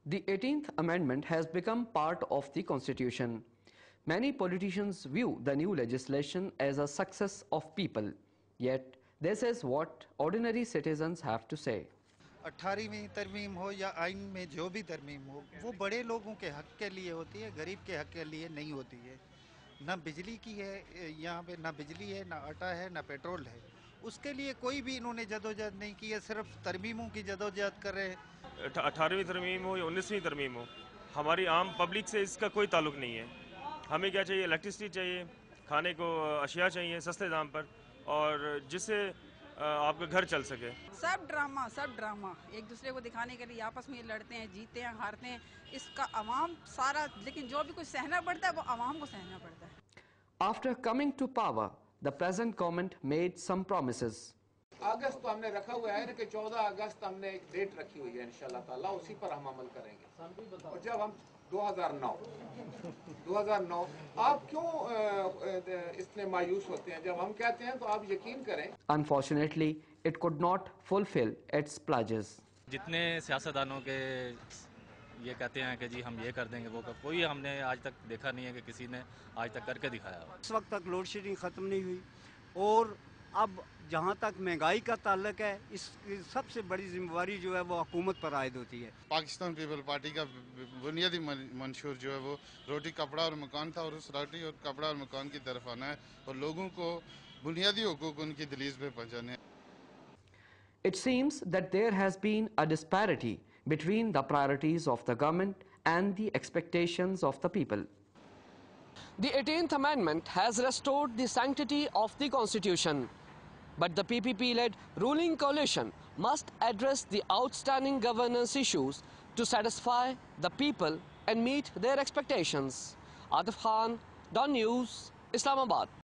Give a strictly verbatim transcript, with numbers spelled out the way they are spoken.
The eighteenth Amendment has become part of the Constitution. Many politicians view the new legislation as a success of people. Yet, this is what ordinary citizens have to say. अठारहवीं तरमीम हो या आइन में जो भी तरमीम हो, वो बड़े लोगों के हक के लिए होती है, गरीब के हक के लिए नहीं होती है। ना बिजली की है यहाँ पे, ना बिजली है, ना आटा है, ना पेट्रोल है। उसके लिए कोई भी इन्होंने जदोजहद नहीं की है, सिर्फ तरमीमों की जदोजहद कर रहे हैं। अठारहवीं तरमीम हो या उन्नीसवीं तरमीम हो, हमारी आम पब्लिक से इसका कोई ताल्लुक नहीं है। हमें क्या चाहिए? इलेक्ट्रिसिटी चाहिए, खाने को अशिया चाहिए सस्ते दाम पर, और जिससे आपका घर चल सके। सब ड्रामा सब ड्रामा एक दूसरे को दिखाने के लिए आपस में लड़ते हैं, जीते हैं, हारते हैं। इसका अवाम सारा, लेकिन जो भी कुछ सहना पड़ता है वो अवाम को सहना पड़ता है। After coming to power, the present government made some promises. अगस्त तो हमने रखा हुआ है कि चौदह अगस्त हमने एक डेट रखी हुई है, इंशाल्लाह ताला उसी पर हम अमल करेंगे। और जब हम दो हज़ार नौ आप क्यों इतने मायूस होते हैं? जब हम कहते हैं तो आप यकीन करें। Unfortunately, it could not fulfill its pledges. जितने सियासतदानों के ये कहते हैं कि जी हम ये कर देंगे वो कर, कोई हमने आज तक देखा नहीं है कि किसी ने आज तक करके दिखाया। इस वक्त तक लोड शेडिंग ख़त्म नहीं हुई, और अब जहाँ तक महंगाई का ताल्लुक है, इस सबसे बड़ी जिम्मेवारी जो है वो हुकूमत पर आयद होती है। पाकिस्तान पीपल पार्टी का बुनियादी मंशूर जो है वो रोटी कपड़ा और मकान था, और उस रोटी और कपड़ा और मकान की तरफ आना है और लोगों को बुनियादी हुकूक उनकी दलील पे पहुँचाने हैं। It seems that there has been a disparity between the priorities of the government and the expectations of the people. The eighteenth Amendment has restored the sanctity of the Constitution. But the P P P-led ruling coalition must address the outstanding governance issues to satisfy the people and meet their expectations. Atif Khan, Dawn News, Islamabad.